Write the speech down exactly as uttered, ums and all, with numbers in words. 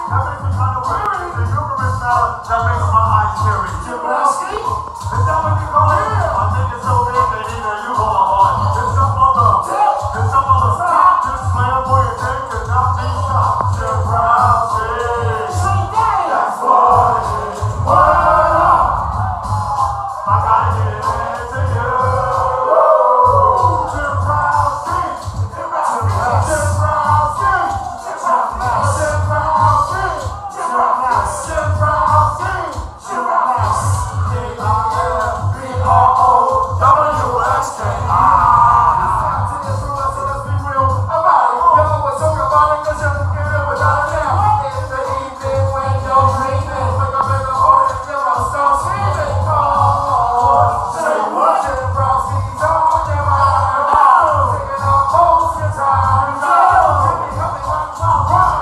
That makes me kind of weird. The humorous smell that makes my eyes teary. Jim Brown Street? Is that what you call it? I think it's so big that either you hold a heart. It's some other. It's some other. Stop this flamboyant thing and not be stopped. Jim Brown Street. That's what it is. Word up. I gotta get it into you. Jim Brown Street. Jim Brown Street. Jim Brown Street. Jim Brown Street. Jim Brown Street. Jim Brown Street. Jim Brown Street. Jim Brown Street. D I M B R O W S K I. To the truth, so let's be real about it. Yo, what's up about it? Cause you can get it without a doubt. In the evening when you're dreaming, wake up in the morning and you're out, start screaming. Oh, say what? Jim Brown Street's on your mind. Taking up most your time. Jimmy, help me,